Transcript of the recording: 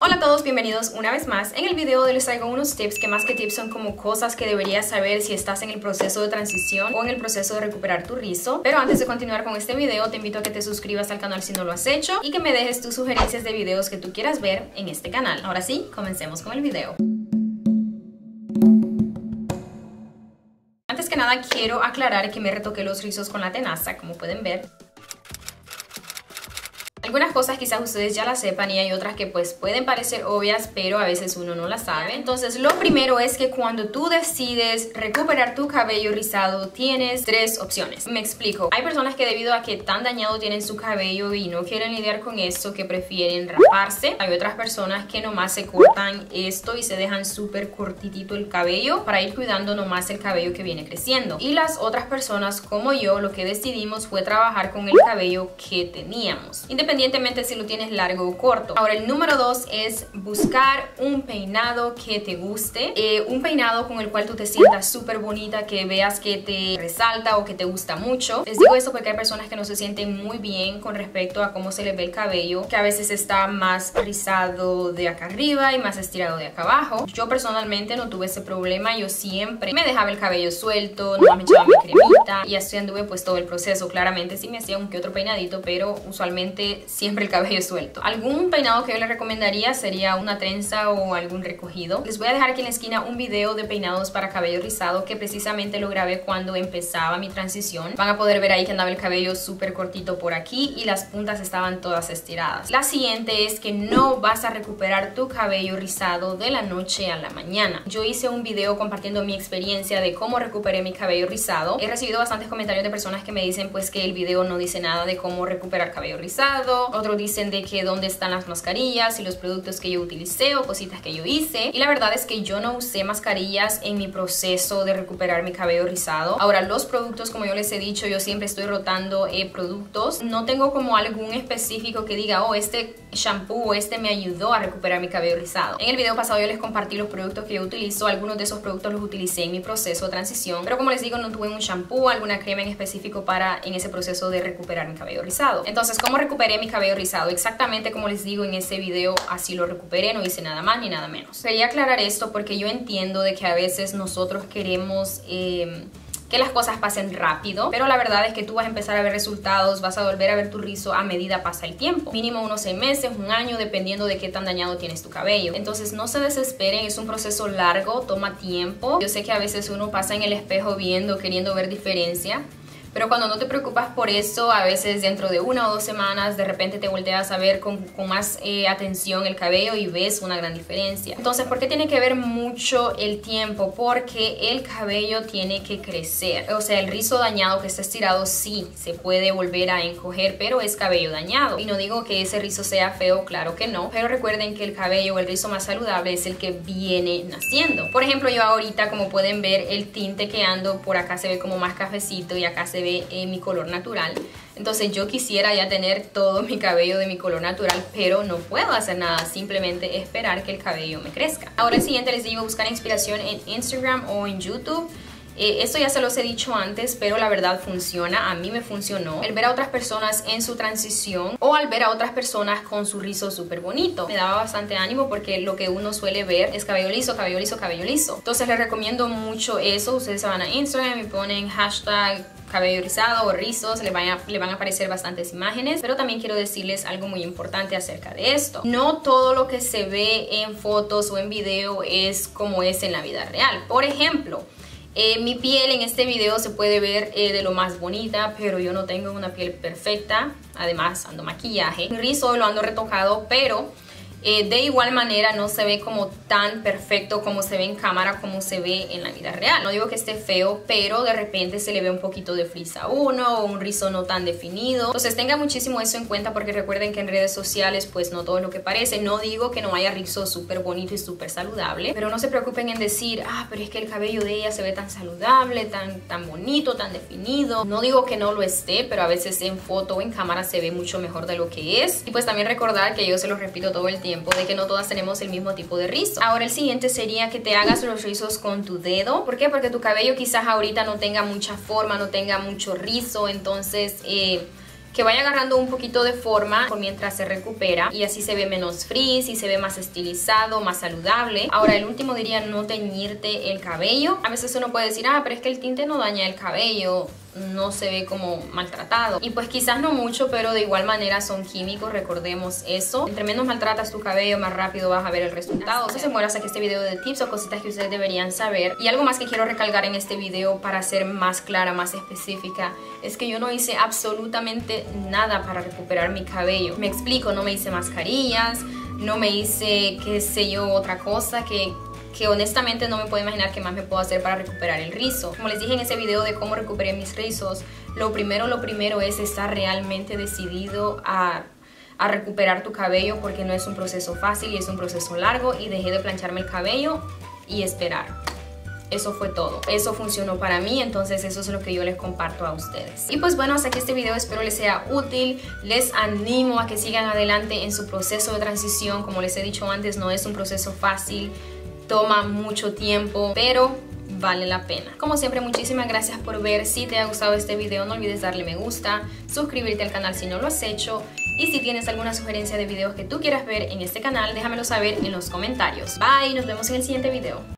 Hola a todos, bienvenidos una vez más. En el video de hoy les traigo unos tips que más que tips son como cosas que deberías saber si estás en el proceso de transición o en el proceso de recuperar tu rizo. Pero antes de continuar con este video, te invito a que te suscribas al canal si no lo has hecho y que me dejes tus sugerencias de videos que tú quieras ver en este canal. Ahora sí, comencemos con el video. Antes que nada quiero aclarar que me retoqué los rizos con la tenaza, como pueden ver. Algunas cosas quizás ustedes ya las sepan y hay otras que pues pueden parecer obvias, pero a veces uno no las sabe. Entonces lo primero es que cuando tú decides recuperar tu cabello rizado tienes tres opciones. Me explico. Hay personas que debido a que tan dañado tienen su cabello y no quieren lidiar con eso, que prefieren raparse. Hay otras personas que nomás se cortan esto y se dejan súper cortitito el cabello para ir cuidando nomás el cabello que viene creciendo. Y las otras personas como yo, lo que decidimos fue trabajar con el cabello que teníamos, independientemente si lo tienes largo o corto. Ahora el número 2 es buscar un peinado que te guste, un peinado con el cual tú te sientas súper bonita, que veas que te resalta o que te gusta mucho. Les digo esto porque hay personas que no se sienten muy bien con respecto a cómo se les ve el cabello, que a veces está más rizado de acá arriba y más estirado de acá abajo. Yo personalmente no tuve ese problema, yo siempre me dejaba el cabello suelto, no me echaba mi cremita y así anduve pues todo el proceso. Claramente sí me hacía un que otro peinadito, pero usualmente siempre el cabello suelto. Algún peinado que yo les recomendaría sería una trenza o algún recogido. Les voy a dejar aquí en la esquina un video de peinados para cabello rizado que precisamente lo grabé cuando empezaba mi transición. Van a poder ver ahí que andaba el cabello súper cortito por aquí y las puntas estaban todas estiradas. La siguiente es que no vas a recuperar tu cabello rizado de la noche a la mañana. Yo hice un video compartiendo mi experiencia de cómo recuperé mi cabello rizado. He recibido bastantes comentarios de personas que me dicen pues que el video no dice nada de cómo recuperar cabello rizado. Otros dicen de que dónde están las mascarillas y los productos que yo utilicé o cositas que yo hice. Y la verdad es que yo no usé mascarillas en mi proceso de recuperar mi cabello rizado. Ahora los productos, como yo les he dicho, yo siempre estoy rotando productos. No tengo como algún específico que diga, oh, este shampoo o este me ayudó a recuperar mi cabello rizado. En el video pasado yo les compartí los productos que yo utilizo. Algunos de esos productos los utilicé en mi proceso de transición, pero como les digo, no tuve un shampoo, alguna crema en específico para en ese proceso de recuperar mi cabello rizado. Entonces, ¿cómo recuperé mi cabello rizado? Exactamente como les digo en ese video, así lo recuperé, no hice nada más ni nada menos. Quería aclarar esto porque yo entiendo de que a veces nosotros queremos que las cosas pasen rápido, pero la verdad es que tú vas a empezar a ver resultados, vas a volver a ver tu rizo a medida pasa el tiempo, mínimo unos 6 meses, un año, dependiendo de qué tan dañado tienes tu cabello. Entonces no se desesperen, es un proceso largo, toma tiempo. Yo sé que a veces uno pasa en el espejo viendo, queriendo ver diferencia, pero cuando no te preocupas por eso, a veces dentro de 1 o 2 semanas de repente te volteas a ver con más atención el cabello y ves una gran diferencia. Entonces, ¿por qué tiene que ver mucho el tiempo? Porque el cabello tiene que crecer. O sea, el rizo dañado que está estirado sí se puede volver a encoger, pero es cabello dañado. Y no digo que ese rizo sea feo, claro que no. Pero recuerden que el cabello o el rizo más saludable es el que viene naciendo. Por ejemplo, yo ahorita, como pueden ver, el tinte que ando por acá se ve como más cafecito y acá se ve mi color natural. Entonces yo quisiera ya tener todo mi cabello de mi color natural, pero no puedo hacer nada, simplemente esperar que el cabello me crezca. Ahora el siguiente les digo, buscar inspiración en Instagram o en YouTube. Esto ya se los he dicho antes, pero la verdad funciona, a mí me funcionó. El ver a otras personas en su transición o al ver a otras personas con su rizo súper bonito, me daba bastante ánimo porque lo que uno suele ver es cabello liso, cabello liso, cabello liso. Entonces les recomiendo mucho eso. Ustedes se van a Instagram y ponen hashtag cabello rizado o rizos, le van a aparecer bastantes imágenes, pero también quiero decirles algo muy importante acerca de esto. No todo lo que se ve en fotos o en video es como es en la vida real. Por ejemplo, mi piel en este video se puede ver de lo más bonita, pero yo no tengo una piel perfecta. Además ando maquillaje. Mi rizo lo ando retocado, pero de igual manera no se ve como tan perfecto como se ve en cámara, como se ve en la vida real. No digo que esté feo, pero de repente se le ve un poquito de frizz a uno o un rizo no tan definido. Entonces tenga muchísimo eso en cuenta porque recuerden que en redes sociales pues no todo es lo que parece. No digo que no haya rizo súper bonito y súper saludable, pero no se preocupen en decir, ah, pero es que el cabello de ella se ve tan saludable, tan bonito, tan definido. No digo que no lo esté, pero a veces en foto o en cámara se ve mucho mejor de lo que es. Y pues también recordar que yo se lo repito todo el tiempo, de que no todas tenemos el mismo tipo de rizo. Ahora el siguiente sería que te hagas los rizos con tu dedo. ¿Por qué? Porque tu cabello quizás ahorita no tenga mucha forma, no tenga mucho rizo, entonces que vaya agarrando un poquito de forma por mientras se recupera y así se ve menos frizz y se ve más estilizado, más saludable. Ahora el último diría no teñirte el cabello. A veces uno puede decir, ah, pero es que el tinte no daña el cabello, no se ve como maltratado, y pues quizás no mucho, pero de igual manera son químicos, recordemos eso. Entre menos maltratas tu cabello, más rápido vas a ver el resultado. Entonces bueno, hasta aquí este video de tips o cositas que ustedes deberían saber. Y algo más que quiero recalcar en este video para ser más clara, más específica, es que yo no hice absolutamente nada para recuperar mi cabello. Me explico, no me hice mascarillas, no me hice, qué sé yo, otra cosa que honestamente no me puedo imaginar qué más me puedo hacer para recuperar el rizo. Como les dije en ese video de cómo recuperé mis rizos, lo primero es estar realmente decidido a recuperar tu cabello, porque no es un proceso fácil y es un proceso largo, y dejé de plancharme el cabello y esperar. Eso fue todo. Eso funcionó para mí, entonces eso es lo que yo les comparto a ustedes. Y pues bueno, hasta aquí este video, espero les sea útil. Les animo a que sigan adelante en su proceso de transición. Como les he dicho antes, no es un proceso fácil, toma mucho tiempo, pero vale la pena. Como siempre, muchísimas gracias por ver. Si te ha gustado este video, no olvides darle me gusta, suscribirte al canal si no lo has hecho, y si tienes alguna sugerencia de videos que tú quieras ver en este canal, déjamelo saber en los comentarios. Bye, nos vemos en el siguiente video.